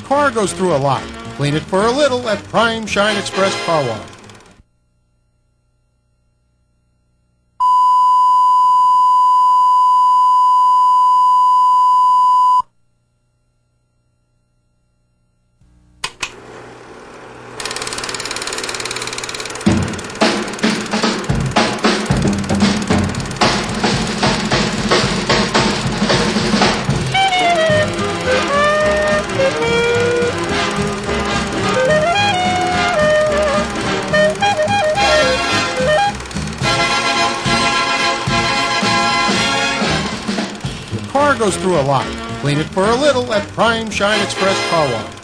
car goes through a lot. Clean it for a little at Prime Shine Express Car Wash. Car goes through a lot. Clean it for a little at Prime Shine Express Car Wash.